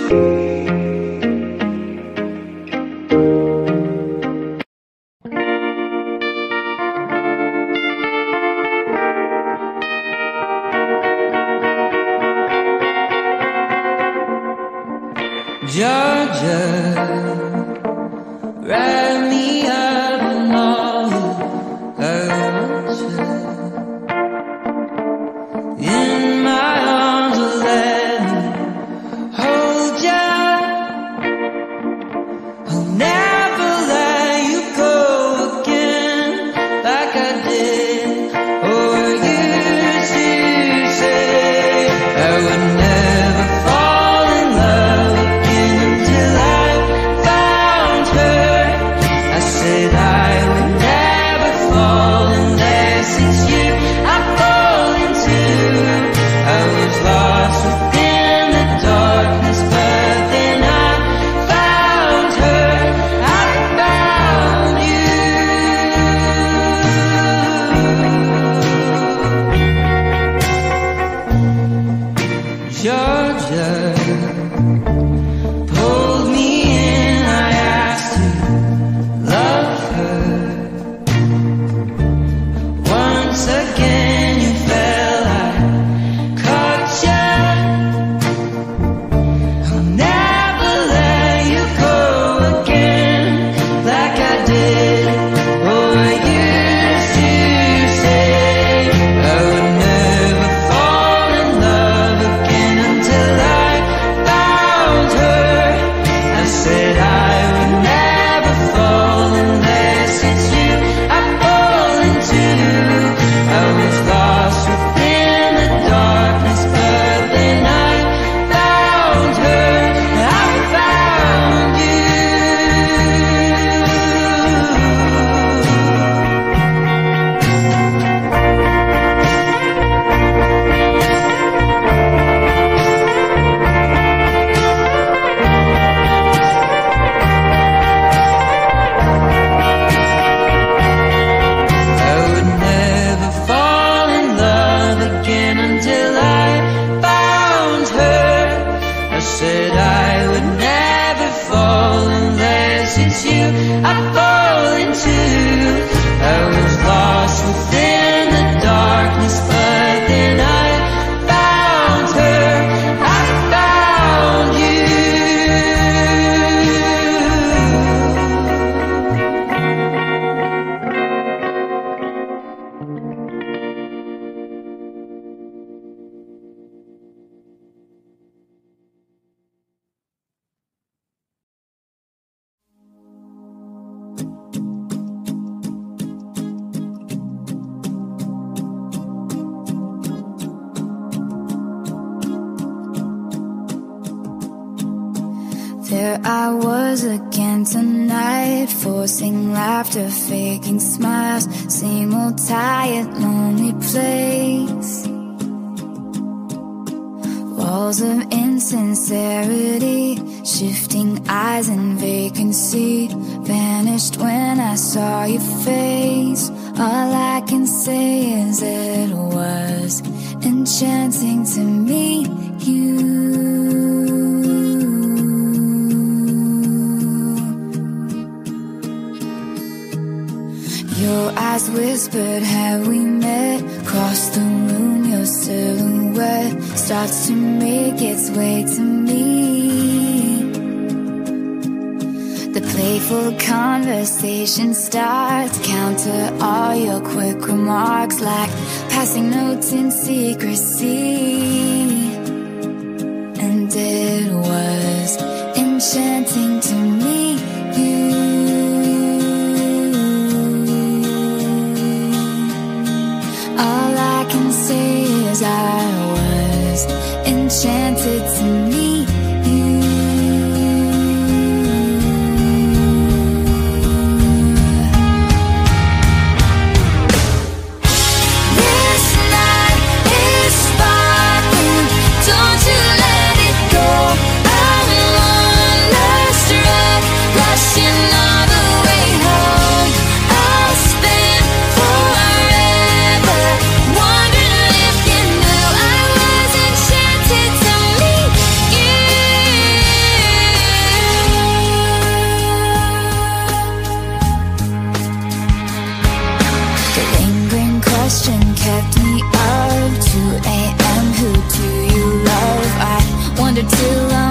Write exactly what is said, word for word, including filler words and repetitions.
Georgia, wrap me up in all your emotion. In my arms, let me hold ya. I'll never let you go again, like I did, or used to say. I would never fall in love again until I found her. I said I would never fall unless it's you I fall into. I was lost within the darkness, but then I found her. I found you. Georgia pulled me in, I asked to love her. Once again you fell, I caught ya. I'll never let you go again, like I did, or I used to say. I would never fall in love again until I found her. I said I would never fall unless it's you I fall into. I was lost within the darkness, but then I found her. I found you. I would never fall in love again until I found her. I said I would never fall unless it's you I fall into. I was lost within the darkness, but then I found her. I found you. There I was again tonight, forcing laughter, faking smiles. Same old tired, lonely place. Walls of insincerity, shifting eyes and vacancy. Vanished when I saw your face. All I can say is it was enchanting to meet you. Your eyes whispered, have we met? Across the room, your silhouette starts to make its way to me. The playful conversation starts, counter all your quick remarks like passing notes in secrecy. And it was enchanting to meet you. All I can say is I was enchanted to meet you. This night is sparkling, don't you let it go. I'm on the street. till I'm